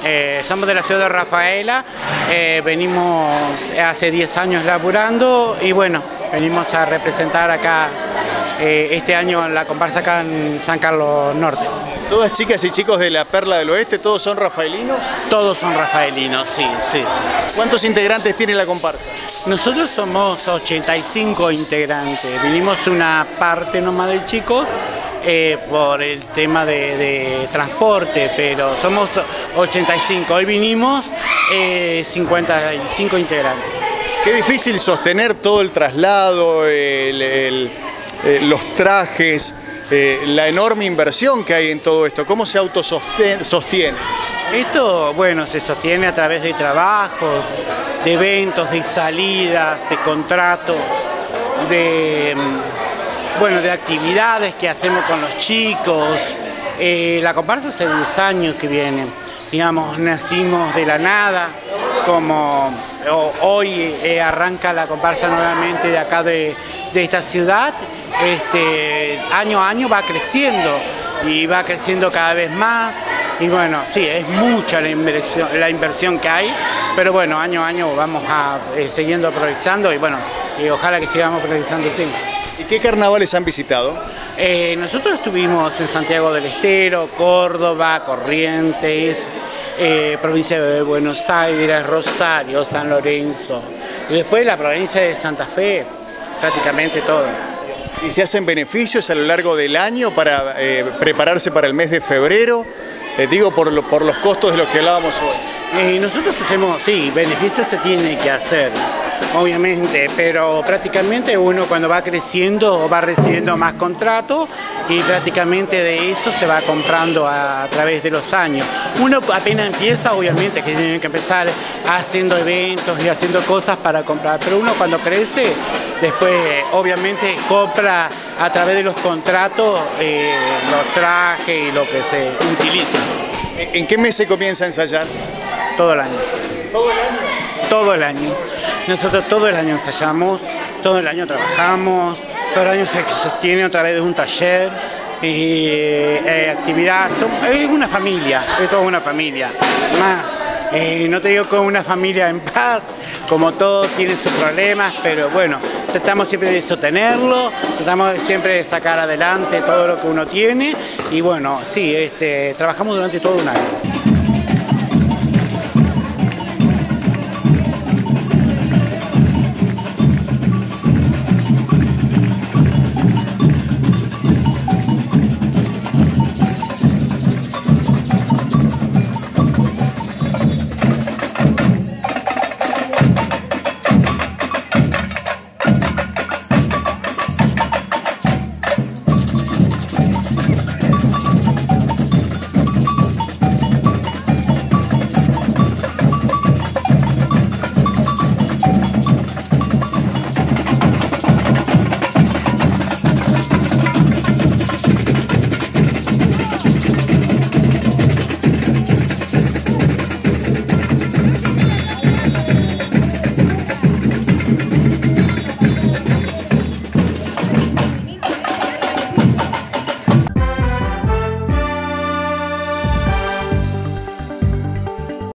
Somos de la ciudad de Rafaela, venimos hace 10 años laburando y bueno, venimos a representar acá este año la comparsa acá en San Carlos Norte. ¿Todas chicas y chicos de la Perla del Oeste, todos son rafaelinos? Todos son rafaelinos, sí. ¿Cuántos integrantes tiene la comparsa? Nosotros somos 85 integrantes, vinimos una parte nomás de chicos, por el tema de transporte, pero somos 85, hoy vinimos 55 integrantes. Qué difícil sostener todo el traslado, los trajes, la enorme inversión que hay en todo esto. ¿Cómo se autosostiene? Esto, bueno, se sostiene a través de trabajos, de eventos, de salidas, de contratos, de actividades que hacemos con los chicos. La comparsa hace 10 años que viene, digamos, nacimos de la nada, como hoy arranca la comparsa nuevamente de acá de esta ciudad, año a año va creciendo y va creciendo cada vez más. Y bueno, sí, es mucha la inversión que hay, pero bueno, año a año vamos siguiendo progresando y bueno, y ojalá que sigamos progresando así. ¿Y qué carnavales han visitado? Nosotros estuvimos en Santiago del Estero, Córdoba, Corrientes, provincia de Buenos Aires, Rosario, San Lorenzo, y después la provincia de Santa Fe, prácticamente todo. ¿Y se hacen beneficios a lo largo del año para prepararse para el mes de febrero? Digo, por los costos de los que hablábamos hoy. Nosotros hacemos, sí, beneficios se tiene que hacer, obviamente, pero prácticamente uno cuando va creciendo va recibiendo más contratos y prácticamente de eso se va comprando a través de los años. Uno apenas empieza, obviamente que tiene que empezar haciendo eventos y haciendo cosas para comprar, pero uno cuando crece, después obviamente compra a través de los contratos los trajes y lo que se utiliza. ¿En qué mes se comienza a ensayar? Todo el año. ¿Todo el año? Todo el año. Nosotros todo el año ensayamos, todo el año trabajamos, todo el año se sostiene a través de un taller y actividad. Es una familia, es toda una familia. Más, no te digo con una familia en paz, como todos tienen sus problemas, pero bueno, tratamos siempre de sostenerlo, tratamos siempre de sacar adelante todo lo que uno tiene y bueno, sí, trabajamos durante todo un año.